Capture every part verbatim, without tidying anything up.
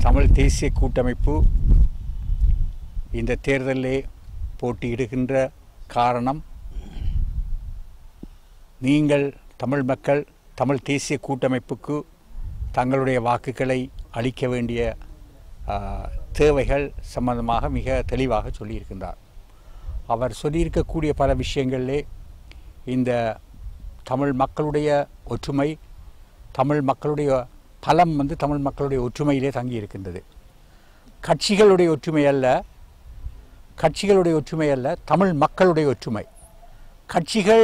தமிழ் தேசிய கூட்டமைப்பு இந்த தேர்தலிலே போட்டியிடுகின்ற காரணம், நீங்கள் தமிழ் மக்கள் தமிழ் தேசிய கூட்டமைப்புக்கு தங்களுடைய வாக்குகளை அளிக்க வேண்டிய தேவைகள் சம்பந்தமாக மிக தெளிவாக சொல்லியிருக்கின்றார். அவர் சொல்லியிருக்கக்கூடிய பல விஷயங்களிலே இந்த தமிழ் மக்களுடைய ஒற்றுமை, தமிழ் மக்களுடைய பலம் வந்து தமிழ் மக்களுடைய ஒற்றுமையிலே தங்கி இருக்கின்றது. கட்சிகளுடைய ஒற்றுமை அல்ல, கட்சிகளுடைய ஒற்றுமை அல்ல, தமிழ் மக்களுடைய ஒற்றுமை. கட்சிகள்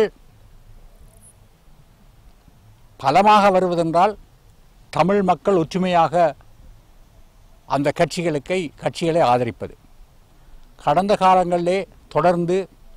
பலமாக வருவதென்றால் தமிழ் மக்கள் ஒற்றுமையாக அந்த கட்சிகளுக்கு கட்சிகளை ஆதரிப்பது. கடந்த காலங்களிலே தொடர்ந்து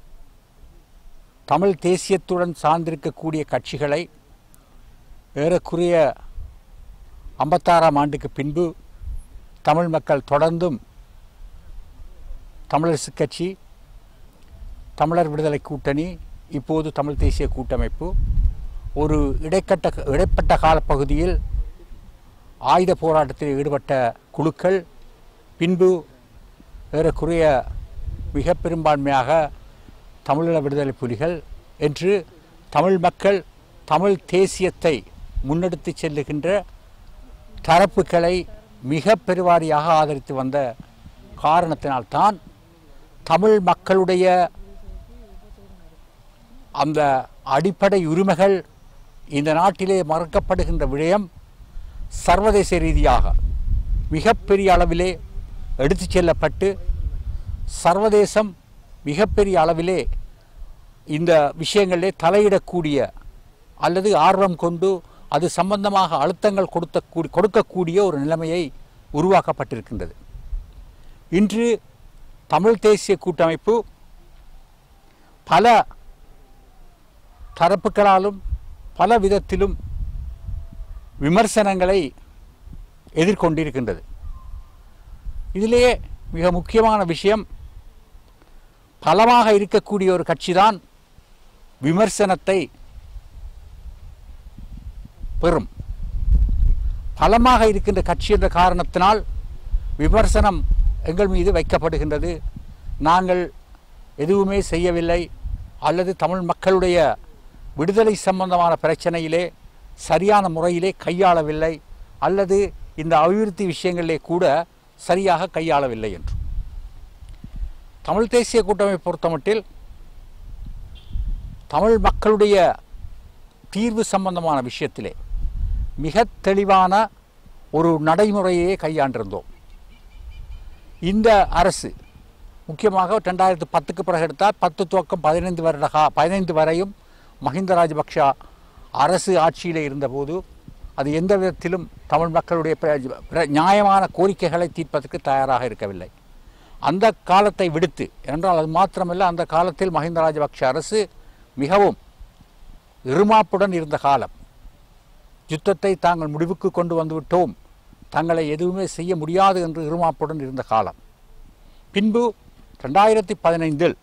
தமிழ் தேசியத்துடன் சார்ந்திருக்கக்கூடிய கட்சிகளை ஏறக்குறைய ஐம்பத்தாறாம் ஆண்டுக்கு பின்பு தமிழ் மக்கள் தொடர்ந்தும் தமிழரசு கட்சி, தமிழர் விடுதலை கூட்டணி, இப்போது தமிழ் தேசிய கூட்டமைப்பு ஒரு இடைக்கட்ட இடைப்பட்ட காலப்பகுதியில் ஆயுத போராட்டத்தில் ஈடுபட்ட குழுக்கள் பின்பு ஏறக்குறைய மிக பெரும்பான்மையாக தமிழீழ விடுதலை புலிகள் என்று தமிழ் மக்கள் தமிழ் தேசியத்தை முன்னெடுத்து செல்லுகின்ற தரப்புகளை மிக பெருவாரியாக ஆதரித்து வந்த காரணத்தினால்தான் தமிழ் மக்களுடைய அந்த அடிப்படை உரிமைகள் இந்த நாட்டிலே மறுக்கப்படுகின்ற விடயம் சர்வதேச ரீதியாக மிகப்பெரிய அளவிலே எடுத்து செல்லப்பட்டு சர்வதேசம் மிகப்பெரிய அளவிலே இந்த விஷயங்களிலே தலையிடக்கூடிய அல்லது ஆர்வம் கொண்டு அது சம்பந்தமாக அழுத்தங்கள் கொடுத்த கொடுக்கக்கூடிய ஒரு நிலைமையை உருவாக்கப்பட்டிருக்கின்றது. இன்று தமிழ் தேசிய கூட்டமைப்பு பல தரப்புகளாலும் பல விதத்திலும் விமர்சனங்களை எதிர்கொண்டிருக்கின்றது. இதிலேயே மிக முக்கியமான விஷயம், பலமாக இருக்கக்கூடிய ஒரு கட்சிதான் விமர்சனத்தை பெறும். பலமாக இருக்கின்ற கட்சி என்ற காரணத்தினால் விமர்சனம் எங்கள் மீது வைக்கப்படுகின்றது. நாங்கள் எதுவுமே செய்யவில்லை அல்லது தமிழ் மக்களுடைய விடுதலை சம்பந்தமான பிரச்சனையிலே சரியான முறையிலே கையாளவில்லை அல்லது இந்த அபிவிருத்தி விஷயங்களிலே கூட சரியாக கையாளவில்லை என்று. தமிழ் தேசிய கூட்டமைப்பை பொறுத்தமட்டில் தமிழ் மக்களுடைய தீர்வு சம்பந்தமான விஷயத்திலே மிக தெளிவான ஒரு நடைமுறையை கையாண்டிருந்தோம். இந்த அரசு முக்கியமாக ரெண்டாயிரத்து பத்துக்கு பிறகு எடுத்தால் பத்து துவக்கம் பதினைந்து வருட கா பதினைந்து வரையும் மஹிந்த ராஜபக்ஷ அரசு ஆட்சியில் இருந்தபோது அது எந்த விதத்திலும் தமிழ் மக்களுடைய நியாயமான கோரிக்கைகளை தீர்ப்பதற்கு தயாராக இருக்கவில்லை. அந்த காலத்தை விடுத்து, என்றால் அது மாத்திரமல்ல, அந்த காலத்தில் மஹிந்த ராஜபக்ஷ அரசு மிகவும் இருமாப்புடன் இருந்த காலம். யுத்தத்தை தாங்கள் முடிவுக்கு கொண்டு வந்துவிட்டோம், தங்களை எதுவுமே செய்ய முடியாது என்று இருமாப்புடன் இருந்த காலம். பின்பு ரெண்டாயிரத்தி பதினைந்தில்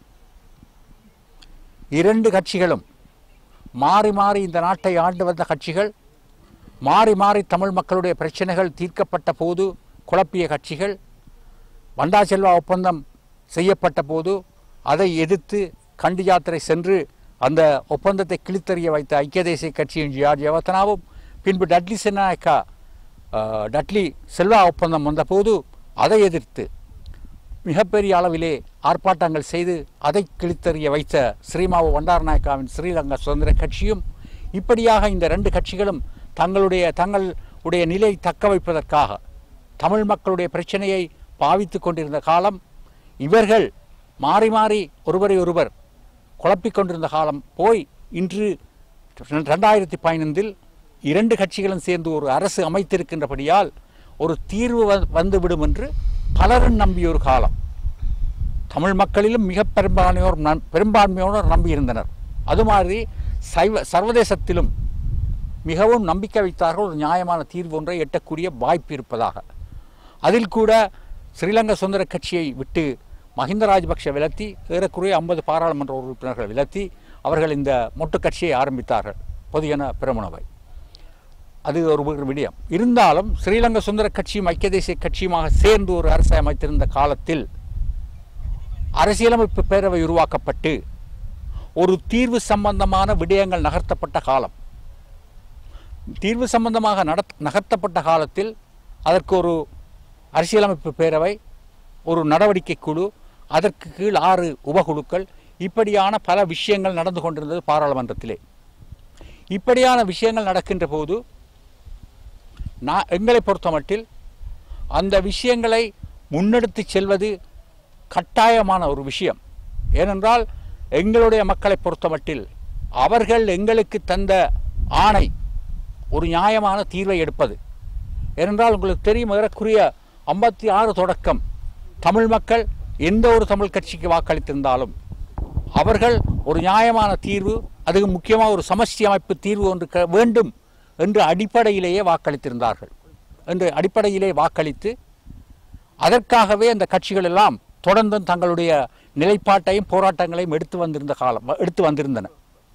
இரண்டு கட்சிகளும் மாறி மாறி இந்த நாட்டை ஆண்டு வந்த கட்சிகள், மாறி மாறி தமிழ் மக்களுடைய பிரச்சனைகள் தீர்க்கப்பட்ட போது குழப்பிய கட்சிகள், வண்டா செல்வா ஒப்பந்தம் செய்யப்பட்ட போது அதை எதிர்த்து கண்டி யாத்திரை சென்று அந்த ஒப்பந்தத்தை கிழித்தறிய வைத்த ஐக்கிய தேசிய கட்சியின் ஜி ஆர் ஜெயவர்தனாவும், பின்பு டட்லி சென்னாயக்கா டட்லி செல்வா ஒப்பந்தம் வந்தபோது அதை எதிர்த்து மிகப்பெரிய அளவிலே ஆர்ப்பாட்டங்கள் செய்து அதை கிழித்தறிய வைத்த ஸ்ரீமாவு வண்டாரநாயக்காவின் ஸ்ரீலங்கா சுதந்திர கட்சியும், இப்படியாக இந்த ரெண்டு கட்சிகளும் தங்களுடைய தங்களுடைய நிலை தக்க வைப்பதற்காக தமிழ் மக்களுடைய பிரச்சனையை பாவித்து கொண்டிருந்த காலம். இவர்கள் மாறி மாறி ஒருவரை ஒருவர் குழப்பிக் கொண்டிருந்த காலம் போய் இன்று ரெண்டாயிரத்தி பதினைந்தில் இரண்டு கட்சிகளும் சேர்ந்து ஒரு அரசு அமைத்திருக்கின்றபடியால் ஒரு தீர்வு வந்துவிடும் என்று பலரும் நம்பிய ஒரு காலம். தமிழ் மக்களிலும் மிக பெரும்பான்மையோர் பெரும்பான்மையோர் நம்பியிருந்தனர். அது மாதிரி சைவ சர்வதேசத்திலும் மிகவும் நம்பிக்கை வைத்தார்கள் ஒரு நியாயமான தீர்வு ஒன்றை எட்டக்கூடிய வாய்ப்பு இருப்பதாக. அதில் கூட ஸ்ரீலங்கா சுதந்திர கட்சியை விட்டு மஹிந்த ராஜபக்ஷ விலத்தி ஏறக்குறைய ஐம்பது பாராளுமன்ற உறுப்பினர்கள் விலத்தி அவர்கள் இந்த மொட்டு கட்சியை ஆரம்பித்தார்கள், பொதுஜன பெரமுனவை. அது ஒரு விடயம். இருந்தாலும் ஸ்ரீலங்கா சுதந்திர கட்சியும் ஐக்கிய தேசிய கட்சியுமாக சேர்ந்து ஒரு அரசை அமைத்திருந்த காலத்தில் அரசியலமைப்பு பேரவை உருவாக்கப்பட்டு ஒரு தீர்வு சம்பந்தமான விடயங்கள் நகர்த்தப்பட்ட காலம். தீர்வு சம்பந்தமாக நட நகர்த்தப்பட்ட காலத்தில் அதற்கு ஒரு அரசியலமைப்பு பேரவை, ஒரு நடவடிக்கை குழு, அதற்கு கீழ் ஆறு உபகுழுக்கள், இப்படியான பல விஷயங்கள் நடந்து கொண்டிருந்தது பாராளுமன்றத்திலே. இப்படியான விஷயங்கள் நடக்கின்ற போது நான் எங்களை பொறுத்தமட்டில் அந்த விஷயங்களை முன்னெடுத்து செல்வது கட்டாயமான ஒரு விஷயம். ஏனென்றால் எங்களுடைய மக்களை பொறுத்தமட்டில் அவர்கள் எங்களுக்கு தந்த ஆணை ஒரு நியாயமான தீர்வை எடுப்பது. ஏனென்றால் உங்களுக்கு தெரியும், ஏறக்குரிய ஐம்பத்தி ஆறு தொடக்கம் தமிழ் மக்கள் எந்த ஒரு தமிழ் கட்சிக்கு வாக்களித்திருந்தாலும் அவர்கள் ஒரு நியாயமான தீர்வு, அதுக்கு முக்கியமாக ஒரு சமஷ்டி அமைப்பு தீர்வு ஒன்று வேண்டும் என்ற அடிப்படையிலேயே வாக்களித்திருந்தார்கள். என்ற அடிப்படையிலே வாக்களித்து அதற்காகவே அந்த கட்சிகள் எல்லாம் தொடர்ந்து தங்களுடைய நிலைப்பாட்டையும் போராட்டங்களையும் எடுத்து வந்திருந்த காலம் எடுத்து வந்திருந்தன.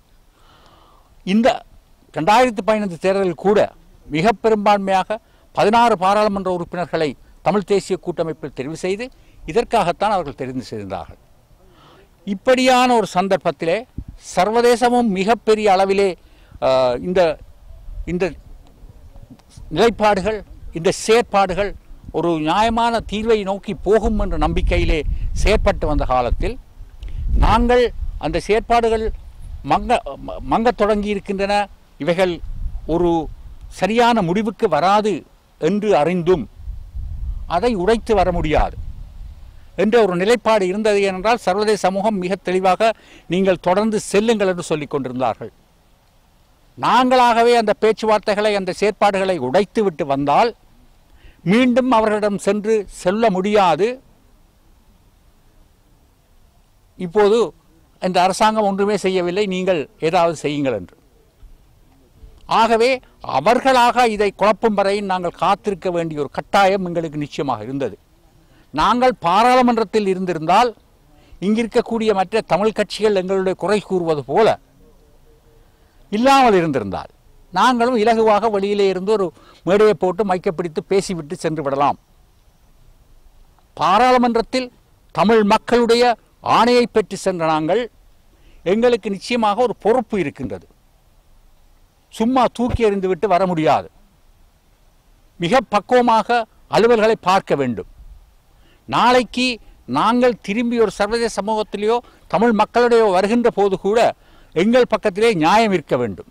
இந்த ரெண்டாயிரத்தி பதினைந்து தேர்தலில் கூட மிக பெரும்பான்மையாக பதினாறு பாராளுமன்ற உறுப்பினர்களை தமிழ் தேசிய கூட்டமைப்பில் தெரிவு செய்து இதற்காகத்தான் அவர்கள் தெரிந்து செய்தார்கள். இப்படியான ஒரு சந்தர்ப்பத்திலே சர்வதேசமும் மிகப்பெரிய அளவிலே இந்த இந்த நிலைப்பாடுகள், இந்த செயற்பாடுகள் ஒரு நியாயமான தீர்வை நோக்கி போகும் என்ற நம்பிக்கையிலே செயற்பட்டு வந்த காலத்தில் நாங்கள் அந்த செயற்பாடுகள் மங்க மங்கத் தொடங்கி இருக்கின்றன, இவைகள் ஒரு சரியான முடிவுக்கு வராது என்று அறிந்தும் அதை உடைத்து வர முடியாது என்ற ஒரு நிலைப்பாடு இருந்தது. ஏனென்றால் சர்வதேச சமூகம் மிக தெளிவாக நீங்கள் தொடர்ந்து செல்லுங்கள் என்று சொல்லிக் கொண்டிருந்தார்கள். நாங்களாகவே அந்த பேச்சுவார்த்தைகளை, அந்த செயற்பாடுகளை உடைத்து விட்டு வந்தால் மீண்டும் அவர்களிடம் சென்று செல்ல முடியாது. இப்போது இந்த அரசாங்கம் ஒன்றுமே செய்யவில்லை, நீங்கள் ஏதாவது செய்யுங்கள் என்று. ஆகவே அவர்களாக இதை குழப்பும் வரை நாங்கள் காத்திருக்க வேண்டிய ஒரு கட்டாயம் எங்களுக்கு நிச்சயமாக இருந்தது. நாங்கள் பாராளுமன்றத்தில் இருந்திருந்தால் இங்கிருக்கக்கூடிய மற்ற தமிழ் கட்சிகள் எங்களுடைய குறை கூறுவது போல இல்லாமல் இருந்திருந்தால் நாங்களும் இலகுவாக வெளியிலே இருந்து ஒரு மேடையை போட்டு மைக்க பிடித்து பேசிவிட்டு சென்று விடலாம். பாராளுமன்றத்தில் தமிழ் மக்களுடைய ஆணையை பெற்று சென்ற நாங்கள், எங்களுக்கு நிச்சயமாக ஒரு பொறுப்பு இருக்கின்றது. சும்மா தூக்கி எறிந்து விட்டு வர முடியாது. மிக பக்குவமாக அலுவல்களை பார்க்க வேண்டும். நாளைக்கு நாங்கள் திரும்பி ஒரு சர்வதேச சமூகத்திலேயோ தமிழ் மக்களுடைய வருகின்ற போது கூட எங்கள் பக்கத்திலே நியாயம் இருக்க வேண்டும்.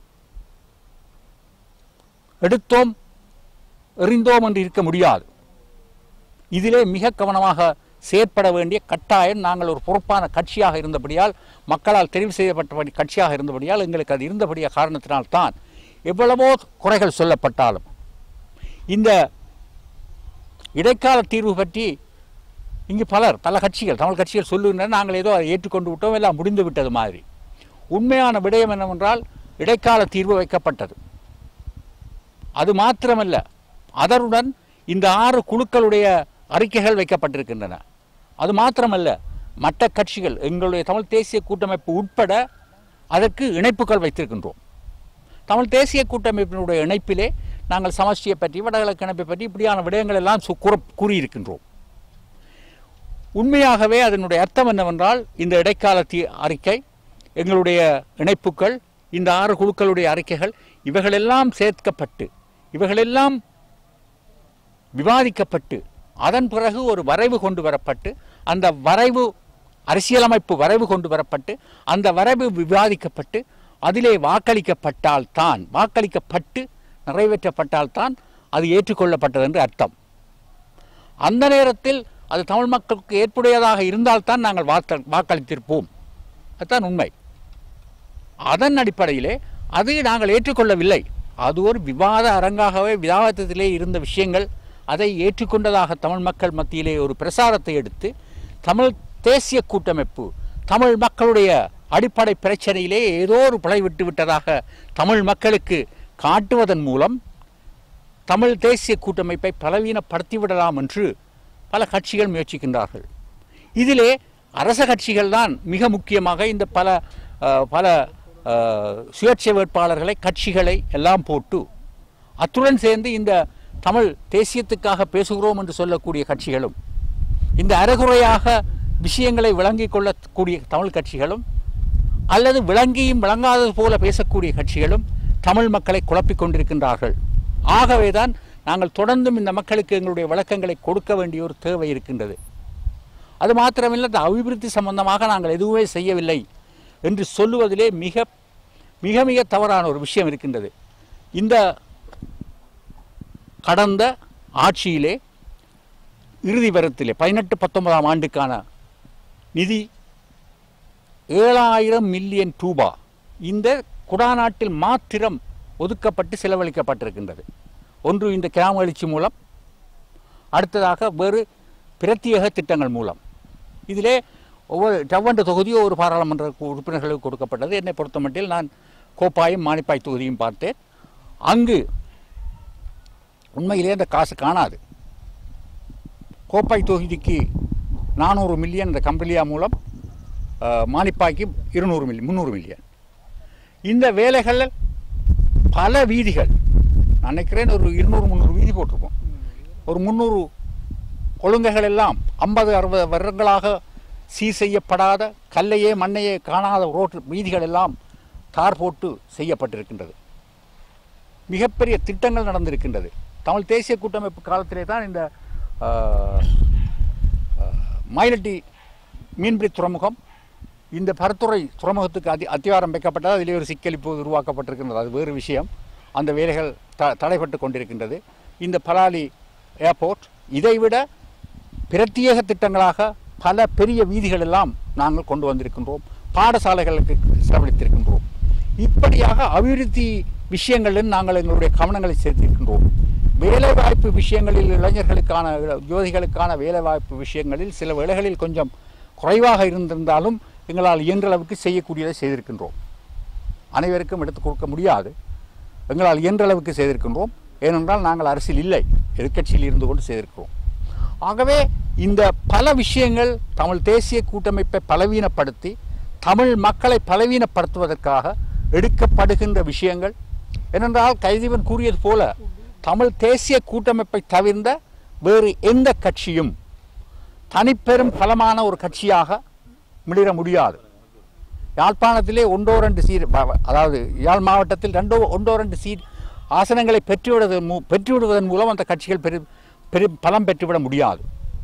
எடுத்தோம் எறிந்தோம் என்று இருக்க முடியாது. இதிலே மிக கவனமாக செயற்பட வேண்டிய கட்டாயம் நாங்கள் ஒரு பொறுப்பான கட்சியாக இருந்தபடியால், மக்களால் தெரிவு செய்யப்பட்ட கட்சியாக இருந்தபடியால், எங்களுக்கு அது இருந்தபடிய காரணத்தினால்தான் எவ்வளவோ குறைகள் சொல்லப்பட்டாலும் இந்த இடைக்கால தீர்வு பற்றி இங்கு பலர் பல கட்சிகள் தமிழ் கட்சிகள் சொல்லுகின்றன, நாங்கள் ஏதோ அதை ஏற்றுக்கொண்டு விட்டோம், எல்லாம் முடிந்து விட்டது மாதிரி. உண்மையான விடயம் என்னவென்றால் இடைக்கால தீர்வு வைக்கப்பட்டது. அது மாத்திரமல்ல, அதனுடன் இந்த ஆறு குழுக்களுடைய அறிக்கைகள் வைக்கப்பட்டிருக்கின்றன. அது மாத்திரமல்ல, மற்ற கட்சிகள் எங்களுடைய தமிழ் தேசிய கூட்டமைப்பு உட்பட அதற்கு இணைப்புகள் வைத்திருக்கின்றோம். தமிழ் தேசிய கூட்டமைப்பினுடைய இணைப்பிலே நாங்கள் சமஷ்டியை பற்றி, வடகிழக்கு இணைப்பை பற்றி இப்படியான விடயங்கள் எல்லாம் கூறியிருக்கின்றோம். உண்மையாகவே அதனுடைய அர்த்தம் என்னவென்றால், இந்த இடைக்கால தீ அறிக்கை, எங்களுடைய இணைப்புகள், இந்த ஆறு குழுக்களுடைய அறிக்கைகள், இவைகளெல்லாம் சேர்க்கப்பட்டு இவைகளெல்லாம் விவாதிக்கப்பட்டு அதன் பிறகு ஒரு வரைவு கொண்டு வரப்பட்டு, அந்த வரைவு அரசியலமைப்பு வரைவு கொண்டு வரப்பட்டு, அந்த வரைவு விவாதிக்கப்பட்டு அதிலே வாக்களிக்கப்பட்டால்தான், வாக்களிக்கப்பட்டு நிறைவேற்றப்பட்டால்தான் அது ஏற்றுக்கொள்ளப்பட்டது என்று அர்த்தம். அந்த நேரத்தில் அது தமிழ் மக்களுக்கு ஏற்புடையதாக இருந்தால்தான் நாங்கள் வாக்க வாக்களித்திருப்போம். அதுதான் உண்மை. அதன் அடிப்படையிலே அது நாங்கள் ஏற்றுக்கொள்ளவில்லை. அது ஒரு விவாத அரங்காகவே விவாதத்திலே இருந்த விஷயங்கள். அதை ஏற்றுக்கொண்டதாக தமிழ் மக்கள் மத்தியிலே ஒரு பிரசாரத்தை எடுத்து தமிழ் தேசிய கூட்டமைப்பு தமிழ் மக்களுடைய அடிப்படை பிரச்சனையிலே ஏதோ ஒரு பிழை விட்டு விட்டதாக தமிழ் மக்களுக்கு காட்டுவதன் மூலம் தமிழ் தேசிய கூட்டமைப்பை பலவீனப்படுத்திவிடலாம் என்று பல கட்சிகள் முயற்சிக்கின்றார்கள். இதிலே அரச கட்சிகள் தான் மிக முக்கியமாக இந்த பல பல சுயேட்சை வேட்பாளர்களை, கட்சிகளை எல்லாம் போட்டு அத்துடன் சேர்ந்து இந்த தமிழ் தேசியத்துக்காக பேசுகிறோம் என்று சொல்லக்கூடிய கட்சிகளும், இந்த அரைகுறையாக விஷயங்களை விளங்கிக் கொள்ளக்கூடிய தமிழ் கட்சிகளும், அல்லது விளங்கியும் விளங்காதது போல பேசக்கூடிய கட்சிகளும் தமிழ் மக்களை குழப்பிக் கொண்டிருக்கின்றார்கள். ஆகவேதான் நாங்கள் தொடர்ந்தும் இந்த மக்களுக்கு எங்களுடைய விளக்கங்களை கொடுக்க வேண்டிய ஒரு தேவை இருக்கின்றது. அது மாத்திரமில்லை, இந்த அபிவிருத்தி சம்பந்தமாக நாங்கள் எதுவுமே செய்யவில்லை என்று சொல்லுவதிலே மிக மிக மிக தவறான ஒரு விஷயம் இருக்கின்றது. இந்த கடந்த ஆட்சியிலே இறுதி வரத்திலே பதினெட்டு பத்தொன்பதாம் ஆண்டுக்கான நிதி ஏழாயிரம் மில்லியன் ரூபா இந்த குடாநாட்டில் மாத்திரம் ஒதுக்கப்பட்டு செலவழிக்கப்பட்டிருக்கின்றது. ஒன்று இந்த கிராம எழுச்சி மூலம், அடுத்ததாக வேறு பிரத்யேக திட்டங்கள் மூலம். இதிலே ஒவ்வொரு ஜவ்வண்டு தொகுதியோ ஒரு பாராளுமன்ற உறுப்பினர்களுக்கு கொடுக்கப்பட்டது. என்னை பொறுத்தமட்டில் நான் கோப்பாயும் மானிப்பாய் தொகுதியும் பார்த்தேன். அங்கு உண்மையிலே அந்த காசு காணாது. கோப்பாய் தொகுதிக்கு நானூறு மில்லியன் இந்த கம்பளியா மூலம், மானிப்பாய்க்கு இருநூறு மில்லியன் முந்நூறு மில்லியன். இந்த வேலைகள் பல வீதிகள், நான் நினைக்கிறேன் ஒரு இருநூறு முந்நூறு வீதி போட்டிருப்போம். ஒரு முந்நூறு ஒழுங்குகள் எல்லாம் ஐம்பது அறுபது வருடங்களாக சீர் செய்யப்படாத, கல்லையே மண்ணையே காணாத ரோட்டு வீதிகள் எல்லாம் தார் போட்டு செய்யப்பட்டிருக்கின்றது. மிகப்பெரிய திட்டங்கள் நடந்திருக்கின்றது. தமிழ் தேசிய கூட்டமைப்பு காலத்திலே தான் இந்த மயிலட்டி மீன்பிடி துறைமுகம், இந்த பரத்துறை துறைமுகத்துக்கு அதி அத்திவாரம் வைக்கப்பட்டது. அதிலே ஒரு சிக்கல் இப்போது உருவாக்கப்பட்டிருக்கின்றது. அது வேறு விஷயம். அந்த வேலைகள் த தடைப்பட்டு கொண்டிருக்கின்றது. இந்த பலாலி ஏர்போர்ட், இதைவிட பிரத்யேக திட்டங்களாக பல பெரிய வீதிகள் எல்லாம் நாங்கள் கொண்டு வந்திருக்கின்றோம். பாடசாலைகளுக்கு செலவழித்திருக்கின்றோம். இப்படியாக அபிவிருத்தி விஷயங்களில் நாங்கள் எங்களுடைய கவனங்களை செலுத்தியிருக்கின்றோம். வேலைவாய்ப்பு விஷயங்களில், இளைஞர்களுக்கான யுவதிகளுக்கான வேலைவாய்ப்பு விஷயங்களில் சில வேளைகளில் கொஞ்சம் குறைவாக இருந்திருந்தாலும் எங்களால் இயன்றளவுக்கு செய்யக்கூடியதை செய்திருக்கின்றோம். அனைவருக்கும் எடுத்துக் கொடுக்க முடியாது, எங்களால் இயன்றளவுக்கு செய்திருக்கின்றோம். ஏனென்றால் நாங்கள் அரசியல் இல்லை, எதிர்க்கட்சியில் இருந்து கொண்டு செய்திருக்கிறோம். ஆகவே இந்த பல விஷயங்கள் தமிழ் தேசிய கூட்டமைப்பை பலவீனப்படுத்தி தமிழ் மக்களை பலவீனப்படுத்துவதற்காக எடுக்கப்படுகின்ற விஷயங்கள். ஏனென்றால் கைதீவன் கூறியது போல தமிழ் தேசிய கூட்டமைப்பை தவிர்ந்த வேறு எந்த கட்சியும் தனிப்பெரும் பலமான ஒரு கட்சியாக மிளிர முடியாது. யாழ்ப்பாணத்திலே ஒன்றோ ரெண்டு சீட், அதாவது யாழ் மாவட்டத்தில் ரெண்டோ ஒன்றோ ரெண்டு சீட் ஆசனங்களை பெற்றுவிடுவதன் மூ பெற்றுவிடுவதன் மூலம் அந்த கட்சிகள் பெரு பெரும் பலம் பெற்றுவிட முடியாது.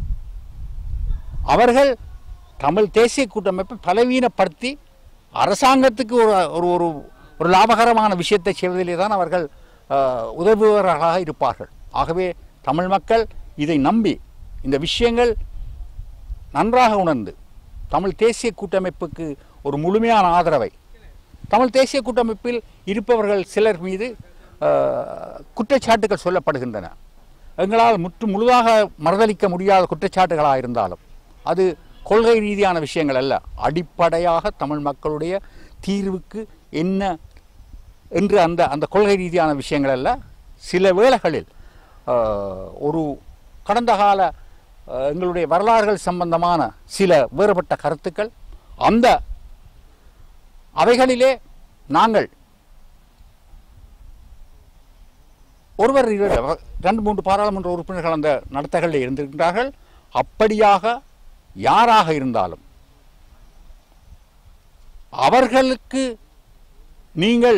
அவர்கள் தமிழ் தேசிய கூட்டமைப்பை பலவீனப்படுத்தி அரசாங்கத்துக்கு ஒரு ஒரு ஒரு லாபகரமான விஷயத்தை செய்வதிலே தான் அவர்கள் உதவுபவர்களாக இருப்பார்கள். ஆகவே தமிழ் மக்கள் இதை நம்பி இந்த விஷயங்கள் நன்றாக உணர்ந்து தமிழ் தேசிய கூட்டமைப்புக்கு ஒரு முழுமையான ஆதரவை, தமிழ் தேசிய கூட்டமைப்பில் இருப்பவர்கள் சிலர் மீது குற்றச்சாட்டுகள் சொல்லப்படுகின்றன. எங்களால் முற்று முழுதாக மறுதளிக்க முடியாத குற்றச்சாட்டுகளாக இருந்தாலும் அது கொள்கை ரீதியான விஷயங்கள் அல்ல. அடிப்படையாக தமிழ் மக்களுடைய தீர்வுக்கு என்ன என்று அந்த அந்த கொள்கை ரீதியான விஷயங்கள் அல்ல. சில வேளைகளில் ஒரு கடந்த கால எங்களுடைய வரலாறுகள் சம்பந்தமான சில வேறுபட்ட கருத்துக்கள், அந்த அவைகளிலே நாங்கள் ஒருவர் ரெண்டு மூன்று பாராளுமன்ற உறுப்பினர்கள் அந்த நடத்தைகளில் இருந்திருக்கின்றார்கள். அப்படியாக யாராக இருந்தாலும் அவர்களுக்கு நீங்கள்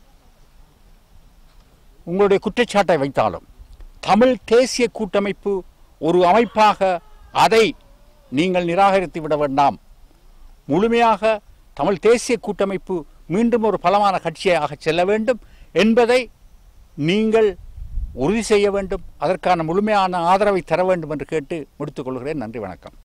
உங்களுடைய குற்றச்சாட்டை வைத்தாலும் தமிழ் தேசிய கூட்டமைப்பு ஒரு அமைப்பாக அதை நீங்கள் நிராகரித்து விட வேண்டாம். முழுமையாக தமிழ் தேசிய கூட்டமைப்பு மீண்டும் ஒரு பலமான கட்சியாக செல்ல வேண்டும் என்பதை நீங்கள் உறுதி செய்ய வேண்டும். அதற்கான முழுமையான ஆதரவை தர வேண்டும் என்று கேட்டு முடித்துக் கொள்கிறேன். நன்றி, வணக்கம்.